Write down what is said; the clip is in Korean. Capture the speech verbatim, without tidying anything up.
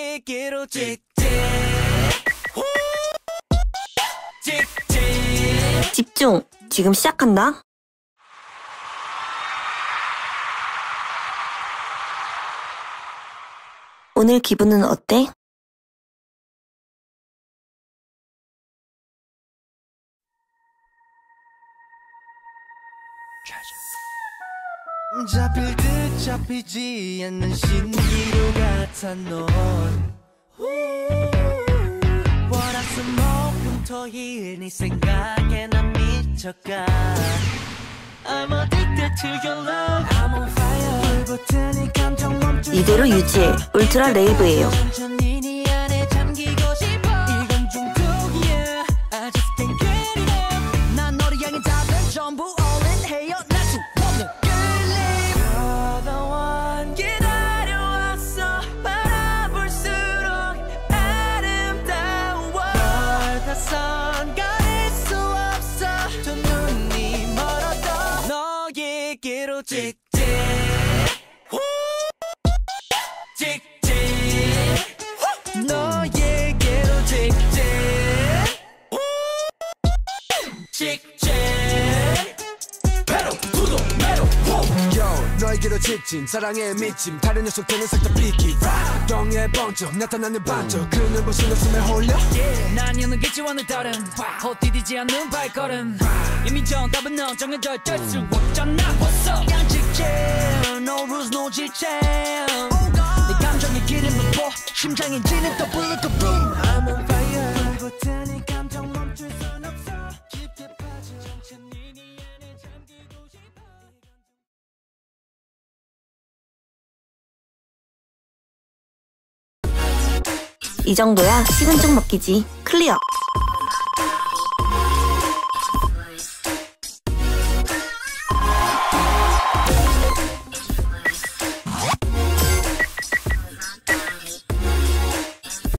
너에게로 직진. 직진. 집중! 지금 시작한다. 오늘 기분은 어때? 잡힐 듯 잡히지 않는 신기루 같은 넌 월화수목금토일 네 생각에 난 미쳐가 I'm addicted to your love I'm on fire 불붙은 이 감정 멈출 이대로 유지해. 울트라 레이브예요. 천천히 네 안에 잠기고 싶어 이건 중독이야 I just can't get enough 난 너를 향해 답은 전부 all in 해요 날 수 없는 끌림 You're the one 기다려왔어 바라볼수록 아름다워 널 다선 가릴 수 없어 두 눈이 멀어도 너에게로 직진 직진 너에게로 직진 직진 배로 구독 매로 Yo, 너에게로 직진 사랑에 미침 다른 녀석들은 싹 다 비키 영의 번쩍 나타나는 반쪽 그 눈부신 웃음에 홀려 난 여는 기지와는 다른 헛디디지 않는 발걸음 이미 정답은 넌 정해져 있을 수 없잖아 What's up 그냥 직진 No rules no 지침 내 감정의 기름을 부어 심장이 지는 또 불을 또 boom I'm on fire 불붙은 이 감정 멈출 순 없어 깊게 빠져 천천히 네 안에 잠기고 싶어 이 정도야 식은 죽 먹기지. 클리어!